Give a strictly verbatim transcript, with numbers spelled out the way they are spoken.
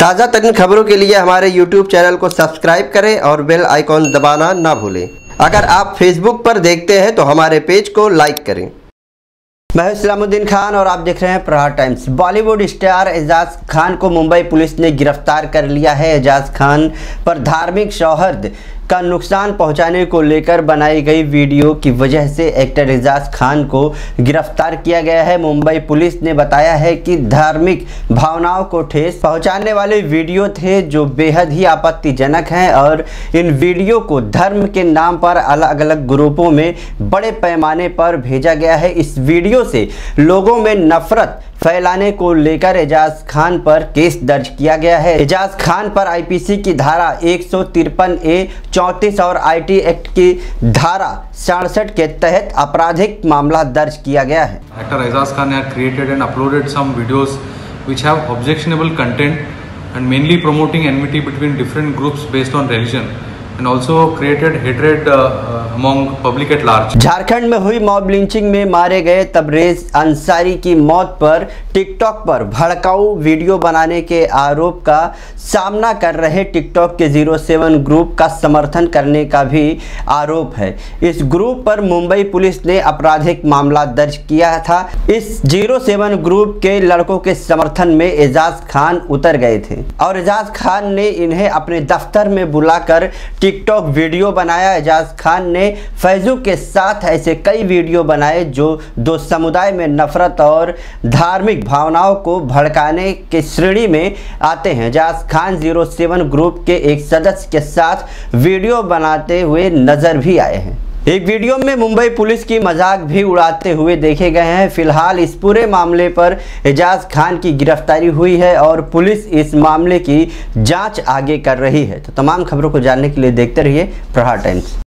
ताज़ा तरीन खबरों के लिए हमारे यूट्यूब चैनल को सब्सक्राइब करें और बेल आइकॉन दबाना ना भूलें। अगर आप फेसबुक पर देखते हैं तो हमारे पेज को लाइक करें। मैं इस्लामुद्दीन खान और आप देख रहे हैं Prahar Times. Bollywood star Ejaz Khan को मुंबई पुलिस ने गिरफ्तार कर लिया है। एजाज खान पर धार्मिक सौहार्द का नुकसान पहुंचाने को लेकर बनाई गई वीडियो की वजह से एक्टर एजाज खान को गिरफ्तार किया गया है। मुंबई पुलिस ने बताया है कि धार्मिक भावनाओं को ठेस पहुंचाने वाले वीडियो थे जो बेहद ही आपत्तिजनक हैं और इन वीडियो को धर्म के नाम पर अलग अलग ग्रुपों में बड़े पैमाने पर भेजा गया है। इस वीडियो से लोगों में नफरत फैलाने को लेकर एजाज खान पर केस दर्ज किया गया है। एजाज खान पर आईपीसी की धारा एक सौ तिरपन ए चौंतीस और आईटी एक्ट की धारा सड़सठ के तहत आपराधिक मामला दर्ज किया गया है। Actor Aizaz Khan had created and uploaded some videos which have objectionable content and mainly promoting enmity between different groups based on religion and also created hatred uh, among public at large। Jharkhand में हुई mob lynching में मारे गए तबरेज अंसारी की मौत पर TikTok पर भड़काऊ वीडियो बनाने के आरोप का सामना कर रहे टिकटॉक के ज़ीरो सेवन ग्रुप का समर्थन करने का भी आरोप है। इस ग्रुप पर मुंबई पुलिस ने आपराधिक मामला दर्ज किया था। इस ज़ीरो सेवन ग्रुप के लड़कों के समर्थन में एजाज खान उतर गए थे और एजाज खान ने इन्हें अपने दफ्तर में बुलाकर टिकटॉक वीडियो बनाया। एजाज खान ने फैजू के साथ ऐसे कई वीडियो बनाए जो दो समुदाय में नफरत और धार्मिक भावनाओं को भड़काने के श्रेणी में आते हैं। Ejaz Khan zero seven group के एक सदस्य के साथ वीडियो बनाते हुए नजर भी आए हैं। एक वीडियो में मुंबई पुलिस की मजाक भी उड़ाते हुए देखे गए हैं। फिलहाल इस पूरे मामले पर एजाज खान की गिरफ्तारी हुई है और पुलिस इस मामले की जांच आगे कर रही है। तो तमाम खबरों को जानने के लिए देखते रहिए प्रहार टाइम्स।